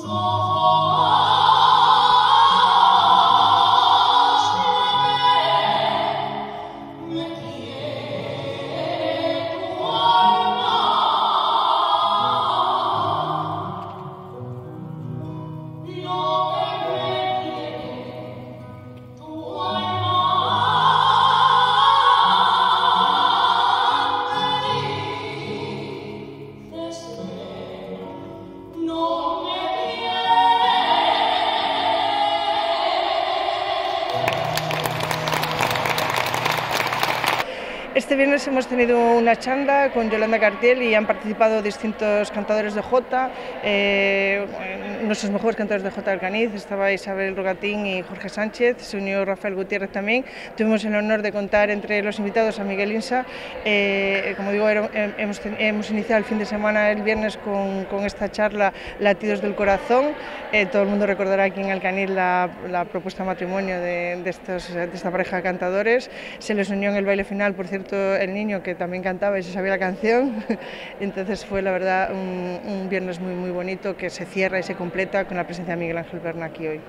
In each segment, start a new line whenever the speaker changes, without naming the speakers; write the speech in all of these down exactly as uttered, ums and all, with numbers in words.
Este viernes hemos tenido una chanda con Yolanda Cartiel y han participado distintos cantadores de jota, eh, nuestros mejores cantadores de jota de Alcañiz. Estaba Isabel Rogatín y Jorge Sánchez, se unió Rafael Gutiérrez también. Tuvimos el honor de contar entre los invitados a Miguel Insa. Eh, como digo, hemos, hemos iniciado el fin de semana, el viernes, con, con esta charla Latidos del Corazón. Eh, todo el mundo recordará aquí en Alcañiz la, la propuesta de matrimonio de, de, estos, de esta pareja de cantadores. Se les unió en el baile final, por cierto, el niño, que también cantaba y se sabía la canción. Entonces fue, la verdad, un, un viernes muy, muy bonito, que se cierra y se completa con la presencia de Miguel Ángel Berna aquí hoy.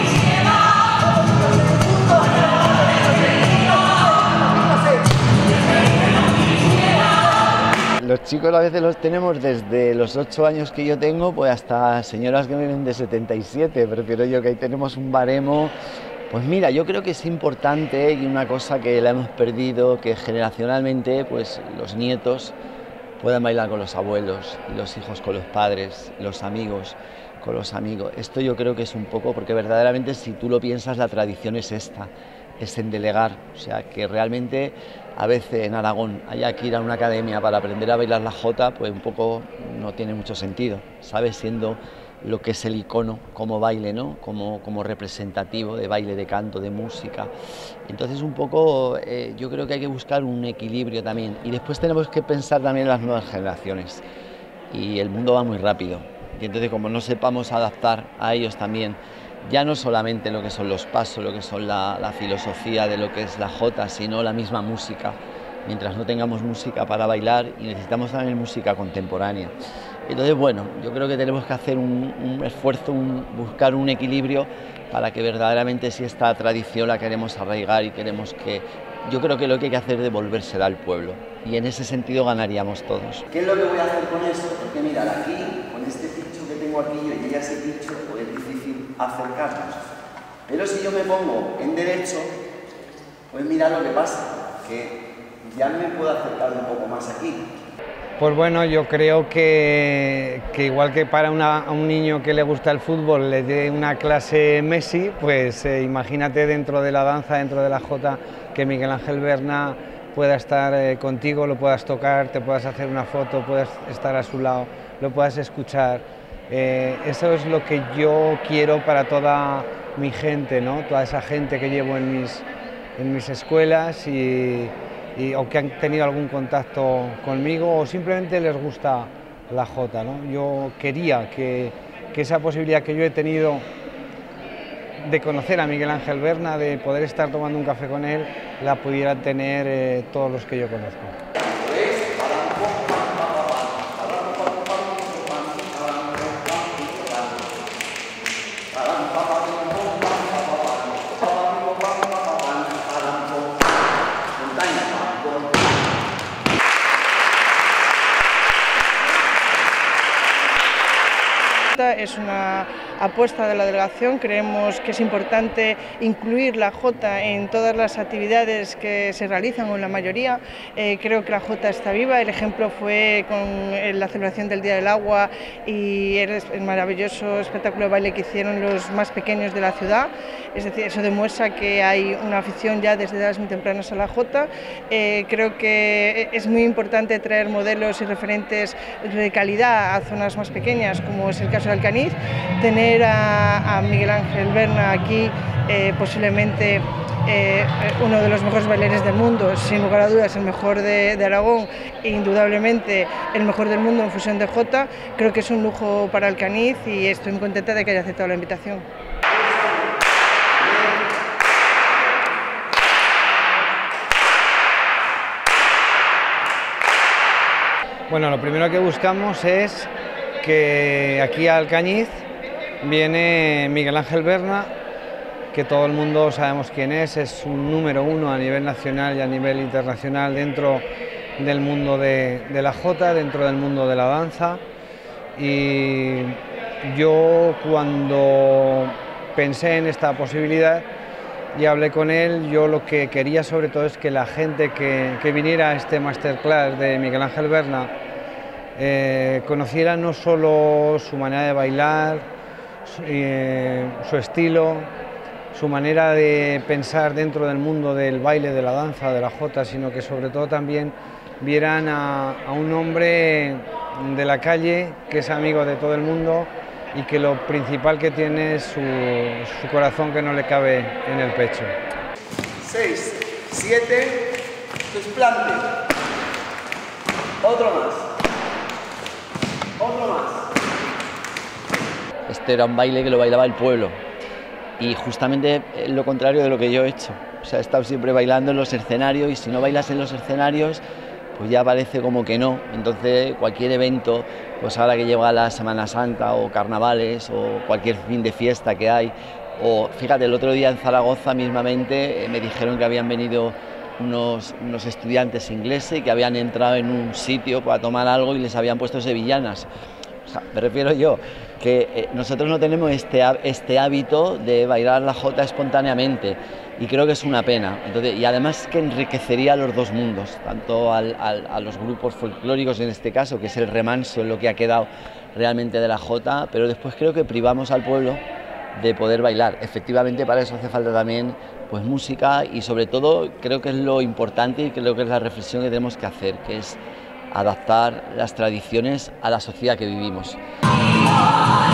Los chicos a veces los tenemos desde los ocho años que yo tengo, pues hasta señoras que vienen de setenta y siete, prefiero yo, que ahí tenemos un baremo. Pues mira, yo creo que es importante, y una cosa que la hemos perdido, que generacionalmente pues los nietos puedan bailar con los abuelos, y los hijos con los padres, los amigos con los amigos. Esto yo creo que es un poco, porque verdaderamente, si tú lo piensas, la tradición es esta, es en delegar. O sea, que realmente a veces en Aragón haya que ir a una academia para aprender a bailar la jota, pues un poco no tiene mucho sentido, ¿sabes? Siendo lo que es el icono como baile, ¿no? Como, como representativo de baile, de canto, de música. Entonces un poco eh, yo creo que hay que buscar un equilibrio también, y después tenemos que pensar también en las nuevas generaciones, y el mundo va muy rápido, y entonces como no sepamos adaptar a ellos también, ya no solamente lo que son los pasos, lo que son la, la filosofía de lo que es la jota, sino la misma música. Mientras no tengamos música para bailar, y necesitamos también música contemporánea. Entonces, bueno, yo creo que tenemos que hacer un, un esfuerzo, un, buscar un equilibrio para que verdaderamente, si esta tradición la queremos arraigar y queremos que... Yo creo que lo que hay que hacer es devolvérsela al pueblo, y en ese sentido ganaríamos todos.
¿Qué es lo que voy a hacer con esto? Porque mirad, aquí, con este pincho que tengo aquí, yo llegué a ese pincho, pues es difícil acercarnos. Pero si yo me pongo en derecho, pues mirad lo que pasa, que ya me puedo acercar un poco más aquí.
Pues bueno, yo creo que, que igual que para una, a un niño que le gusta el fútbol le dé una clase Messi, pues eh, imagínate dentro de la danza, dentro de la jota, que Miguel Ángel Berna pueda estar eh, contigo, lo puedas tocar, te puedas hacer una foto, puedas estar a su lado, lo puedas escuchar. Eh, eso es lo que yo quiero para toda mi gente, ¿no? Toda esa gente que llevo en mis, en mis escuelas, y, y, o que han tenido algún contacto conmigo, o simplemente les gusta la jota, ¿no? Yo quería que, que esa posibilidad que yo he tenido de conocer a Miguel Ángel Berna, de poder estar tomando un café con él, la pudieran tener eh, todos los que yo conozco.
Es una apuesta de la delegación. Creemos que es importante incluir la jota en todas las actividades que se realizan, o en la mayoría. Eh, creo que la jota está viva. El ejemplo fue con la celebración del Día del Agua y el, el maravilloso espectáculo de baile que hicieron los más pequeños de la ciudad. Es decir, eso demuestra que hay una afición ya desde edades muy tempranas a la jota. Eh, creo que es muy importante traer modelos y referentes de calidad a zonas más pequeñas, como es el caso de Alcañiz. Tener a, a Miguel Ángel Berna aquí, eh, posiblemente eh, uno de los mejores bailarines del mundo, sin lugar a dudas el mejor de, de Aragón, e indudablemente el mejor del mundo en fusión de jota. Creo que es un lujo para Alcañiz, y estoy muy contenta de que haya aceptado la invitación.
Bueno, lo primero que buscamos es que aquí a Alcañiz viene Miguel Ángel Berna, que todo el mundo sabemos quién es, es un número uno a nivel nacional y a nivel internacional dentro del mundo de, de la jota, dentro del mundo de la danza. Y yo, cuando pensé en esta posibilidad y hablé con él, yo lo que quería sobre todo es que la gente que, que viniera a este masterclass de Miguel Ángel Berna eh, conociera no solo su manera de bailar, su, eh, su estilo, su manera de pensar dentro del mundo del baile, de la danza, de la jota, sino que sobre todo también vieran a, a un hombre de la calle que es amigo de todo el mundo y que lo principal que tiene es su, su corazón, que no le cabe en el pecho.
seis, siete, desplante. Otro más. Otro más.
Este era un baile que lo bailaba el pueblo y justamente lo contrario de lo que yo he hecho. O sea, he estado siempre bailando en los escenarios y si no bailas en los escenarios, pues ya parece como que no. Entonces cualquier evento, pues ahora que llega la Semana Santa o carnavales o cualquier fin de fiesta que hay, o fíjate, el otro día en Zaragoza mismamente eh, me dijeron que habían venido unos, unos estudiantes ingleses y que habían entrado en un sitio para tomar algo y les habían puesto sevillanas. O sea, me refiero yo que eh, nosotros no tenemos este, este hábito de bailar la jota espontáneamente y creo que es una pena. Entonces, y además que enriquecería a los dos mundos, tanto al, al, a los grupos folclóricos en este caso, que es el remanso en lo que ha quedado realmente de la jota, pero después creo que privamos al pueblo de poder bailar. Efectivamente, para eso hace falta también pues música y sobre todo creo que es lo importante y creo que es la reflexión que tenemos que hacer, que es adaptar las tradiciones a la sociedad que vivimos.